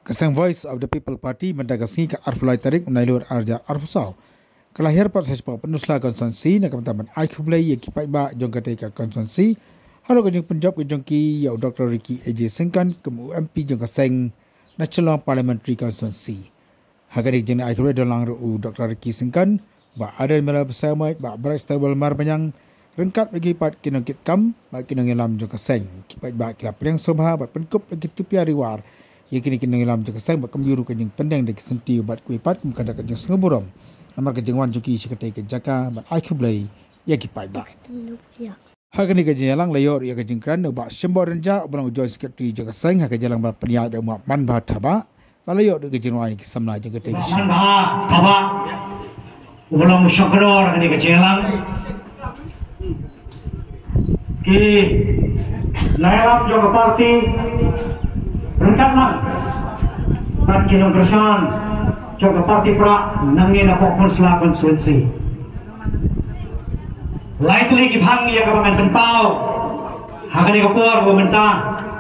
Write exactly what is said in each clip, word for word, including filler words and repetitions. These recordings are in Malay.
Kesang Voice of the People Party mendagasi ke Arfulai Tarik Unailur Arja Arfusau. Kelahir part sespa penusla konstituensi nak kemataman I Q Play yang kipai ba jong kata ke konstituensi. Halo kejong penjawab kejong ki ya Doktor Ricky A J Sengkan ke M P jong kesang National Parliamentary Constituency. Hagari jeng I Q Play dalang ru Doktor Ricky Sengkan ba ada mela bersama ba berai stable mar banyang rengkat bagi part kinong kit kam ba kinong elam jong kesang kipai ba kila priang sobha ba penkup bagi tupi ariwar. Ia kini kini dalam jangka sang bakam biru kejeng pendeng dari senti ubat kuipat kumkanda kejeng sengeburom. Namar kejeng wan juki seketai kejaka bat I Q Play ia kipai bak. Hakani kejeng jalang layor ia kejeng kran ubat sembor renja ubalang ujoy sekretari jangka sang hak jalang bat peniak dan umat manbah taba. Balayor dengan kejeng wan ini kisamla jangka tai kejeng. Manbah taba ubalang syakador hakani kejeng jalang. Ki layam jangka parti rengkatlah dan kinong kersan jangka parti pra nangin ako konsula konstituensi. Likely kibhang iya kabangan penpau hakani kapor bumenta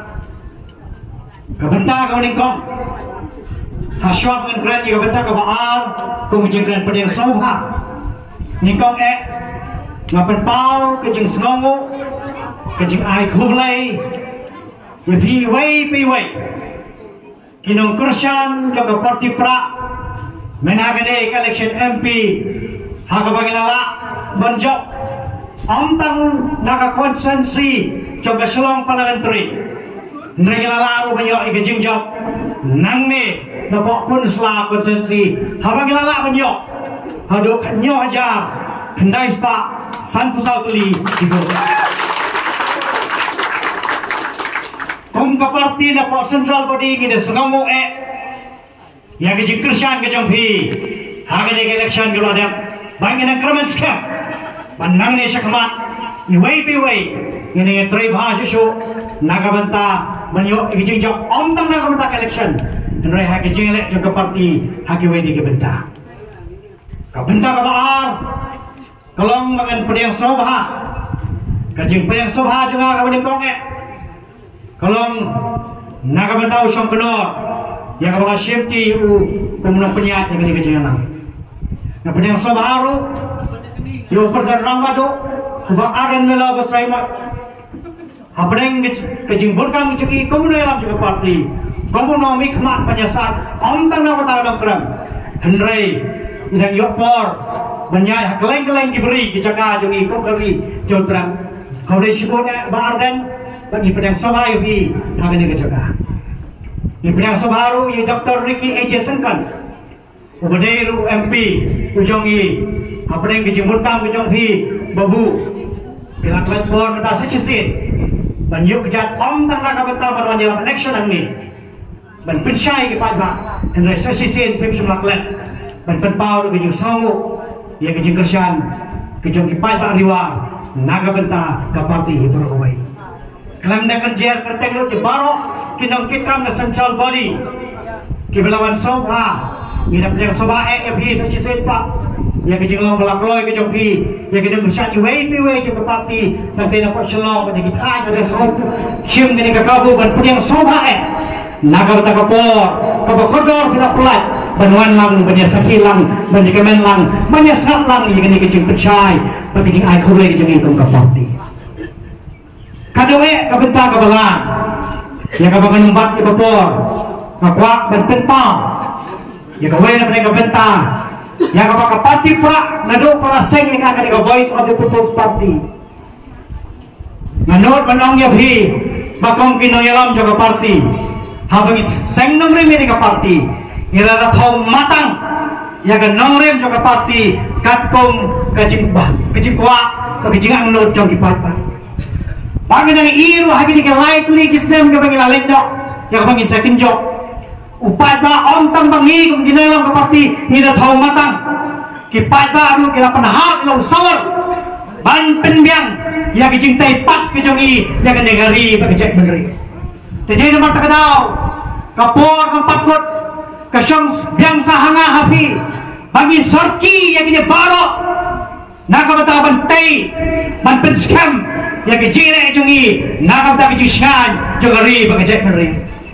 kabenta kamaningkong hasyap dengan keren iya kabenta kabaar kumujing keren pedang sobha ningkong e ngapenpau kejeng sengongu kejeng I Q Play Yafi way piway kinong kersan jangka parti pra menagane election M P hagabagilala menjok ontang naga konsensi jangka selong parliamentary nregilala rubanyo igajing job nangme napok pun sela konsensi habagilala menjok haduk nyo aja kendai spa sanfusau tuli ibu Kung kaparti na po central body ngida sengamu e yang kejing kersian kejong pi hagani election gula dem bangin ang kraman skam panang ni siya kamat iway piway ini tri bahasa su nagabanta manyo kejing jok omtang nagabanta election nre hagijing elek jong kaparti hagiway di kabenta kabenta kabaar kalong mangan pedang sobha kejing pedang sobha juga kabani kong e Kalau nak tahu song kenor, yang kau safety u kemudian penyat yang ini kejangan. Yang penyat sebaru, yang persen ramah tu, ubah aren mela bersai mak. Apa yang kejimbulan kami cakap, kemudian dalam juga parti, kemudian mikmat penyesat, omtang nak tahu nak kerem. Henry, yang yopor, banyak keleng-keleng diberi, kecakap jadi kau beri jodram. Kau risikonya baharan. Bagi pedang sobha yuhi hagani kejaga. Di pedang sobharu ye Doktor Ricky A J Sengkan. Ubadairu M P ujongi apeng kejimbutang ujong hi babu. Bila klepor kata sechisin. Banyak kejat om tang nak beta pada dalam election ini. Ban pensyai ke padba. Dan sechisin pim semua klep. Ban penpau kejing songu. Ye kejing kersian kejong ki padba riwa. Naga benta ke parti hiperowai. Kelam nak kerja kerteng lu jebaro kinong kitam na central body kibelawan sobha ngida penyang sobha e F P sachi sepa ya kejing long belakloy kejong pi ya kejong bersat iway piway jong parti nanti na po selong kejing kita ada sob sim ngini kakabu ban penyang sobha e naga bata kapor kabakodor sila pelat banuan lang banya sakilang banya kemen lang banya sat lang ya kini kejing percay kejing I Q Play kejong ikong kaparti kadewe kabenta kabalang yang kabangan numbat di kapor ngakwak dan pentang yang kawe na mereka kabenta yang kabaka parti pra nado para seng yang akan ika Voice of the People's Party manod manong yafi bakong kinoyalam jaga parti habang seng nomrem di parti irada thong matang yang nomrem jaga parti katkong kajing bah kajing kwa kajing ang nod jong ipat Bagi nang iru hagi ni likely kisnem ka bangila lendo ya bangin second job upat ba ontang bangi kung ginalang ka parti ni da thong matang kipat ba aru kila panahak long sawar ban penbiang ya kijing tay pat kijongi ya ka negari bagi cek benri tejay naman takadaw kapor ng patkot kasyong biang sahanga hapi bangin sorki ya kini baro nakabataban tay ban penskam yang kecil jongi nakam tak kecisian jogari bagi cek meri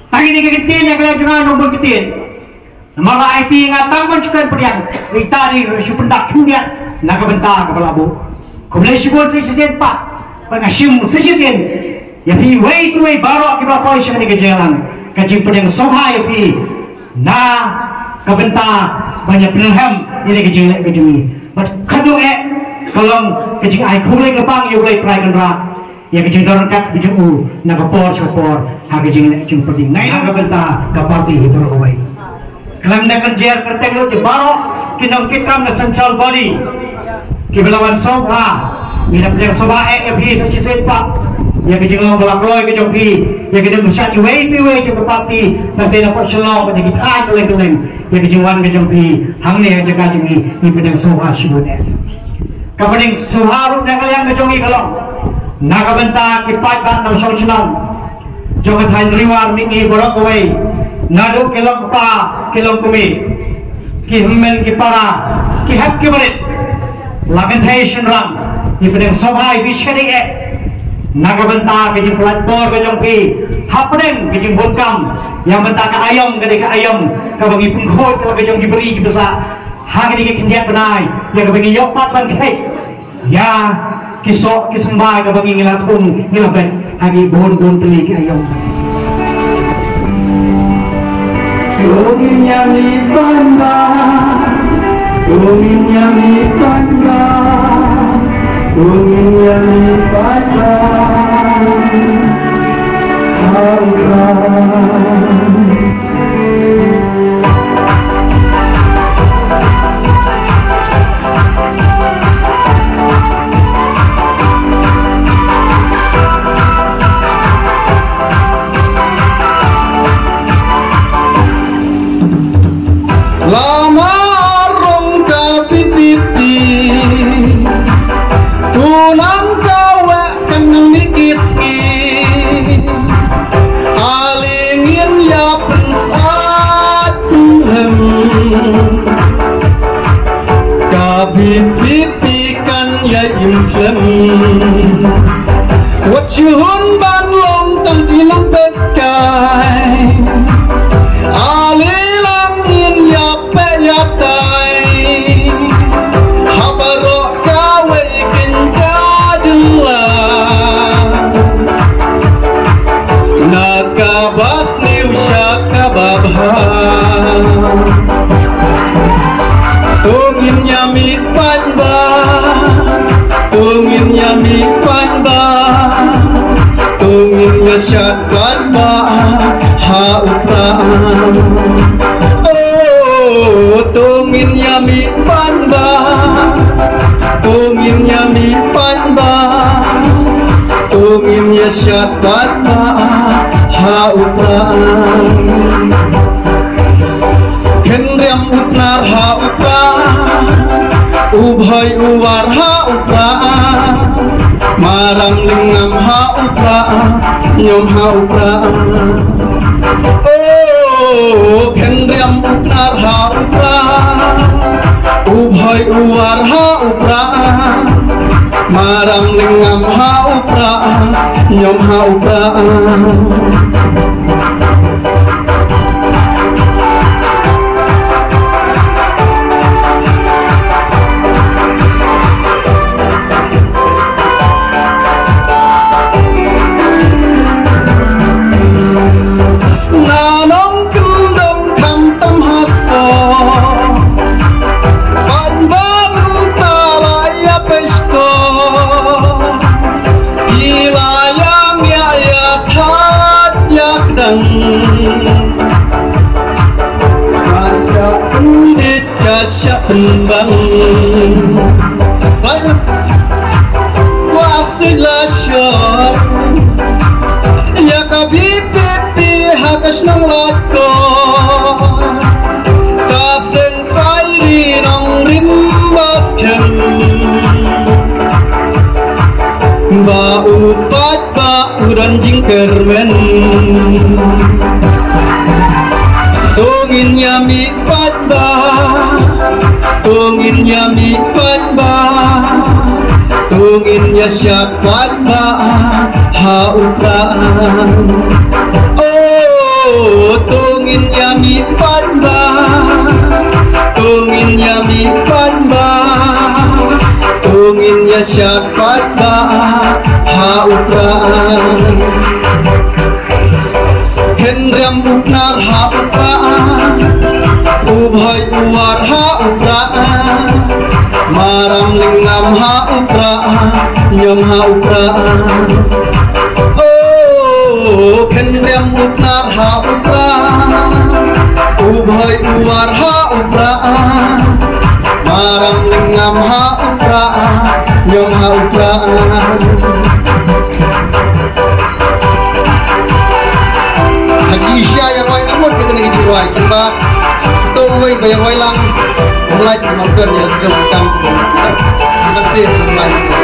Tagi ni ketin yang kalian jangan nombor ketin. Malah I T ngatang mencukan pediang. Kita ni si pendak kemudian nak bentar kepala bu. Kemudian si buat sisi pak. Pengasim sisi sen. Yang hi way tu way baru kita apa isu ni kejalan. Kajing pediang sohai pi. Na kebentar banyak penelham ini kajing lek kajing ni. But kadu eh kalau kajing I kulai kepang you boleh try kendra. Ya kajing dorong kat kajing u nak kapor kapor. Ha kajing lek kajing pediang. Ngai nak kebentar kaparti itu away. Kalau nak kerja kerteng lu baru kita kita nak central body. Kibelawan soha, minap yang soha eh F seci sepa. Ya kita ngomong belakang ke joki, ya kita bersat iway iway ke parti, nanti nak selong pada kita ay keleng keleng. Ya kita wan ke joki, hang ni jaga joki, ni pedang soha sibuk eh. Kapaning soha rup nak kalian ke joki kalau nak bentar kipat ban nang song senang. Jangan hanya riwar mingi borok away. Nadu kelong pa kelong kumi ki hummen ki para ki hap ki barit lamentation ram ni pedang sobai bishari e naga benta ke jing platform ke jong pi hapdeng ke jing bonkam yang benta ka ayam ke ka ayam ka bagi pungkhot ke jong diberi ki besa ha ke ke kindiat benai ya ka bagi yopat ban kai ya kisok ki sembah ka bagi ngilatung ngilabet agi bon-bon teli ki ayam. Tungin yami panda, tungin yami panda, tungin yami panda, Pipikan ya Islam Wajhun ban long tang ilang bekai Alilang in ya pe ya tai Habaro kawe kin kajla Nakabas liu syakababha Tungin nyami panba, tungin nyami panba, tungin nyasyat panba, ha upra. Oh, tungin nyami panba, tungin nyami panba, tungin nyasyat panba, ha upra. Kendriam upnar ha upra. Ubhay uwar ha upra Maram lingam ha upra Nyom ha upra Oh, kendriam upnar ha upra Ubhay uwar ha upra Maram lingam ha upra Nyom ha upra Pembang Wasilah syar Ya kabibibi hakas ng lato Kaseng kairi ng rimbaskan Baupat bauran jingkermen Tungin yami patba Tungin yami patba Tungin yasyak patba Ha upra Oh tungin yami panba tungin yami panba tungin ya syat panba ha upraan hendram upnar ha upraan ubhay uwar ha upraan maram lingam ha upraan nyam ha upraan oh hendram upnar ha upraan ubhay uwar ha upraan maram lingam ha upraan nyam ha upraan Isya yang wai amut kita nak hijau wai cuma tu wai bayar wai lang mulai makan ya jom jam terima kasih